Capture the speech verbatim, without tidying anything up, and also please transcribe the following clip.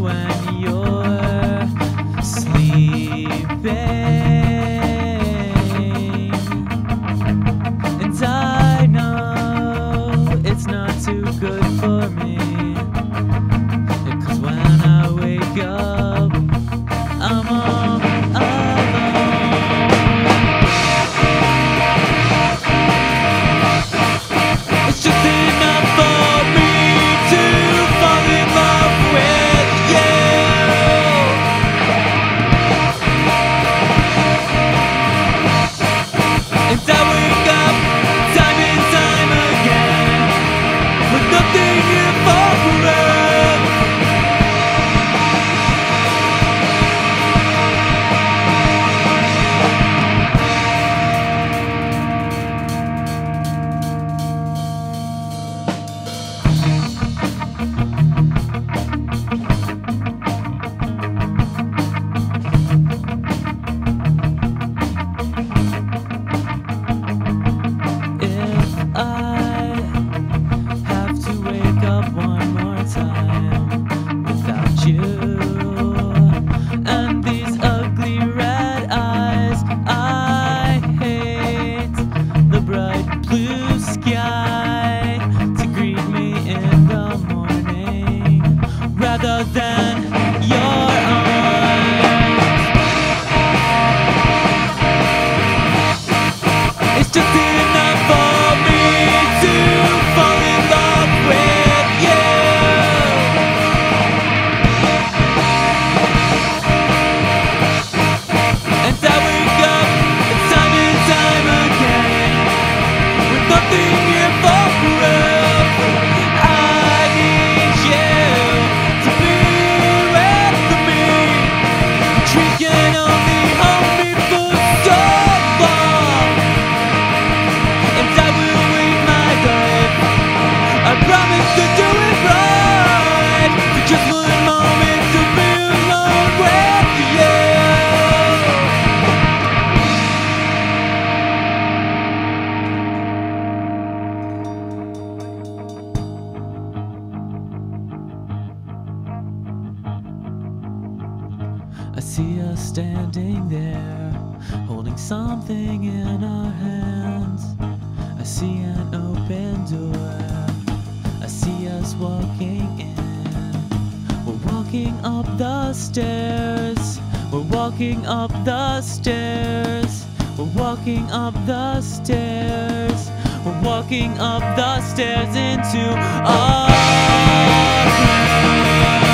when you're sleeping, and I know it's not too good for me, 'cause when I wake up, I'm all alone. It's just enough for me to fall in love with you. And I wake up time and time again with nothing here for forever. I have to wake up one more time without you and these ugly red eyes. I hate the bright blue sky to greet me in the morning rather than your arms. It's just enough for me to fall in love with you. And I wake up time and time again with nothing here for forever. I need you to be with me. Trees can only hold me for so long, and I will wait my life. I promise to do it right for just one moment to be alone with you. I see us standing there, holding something in our hands. I see an open door. I see us walking in. We're walking up the stairs. We're walking up the stairs. We're walking up the stairs. We're walking up the stairs into our room.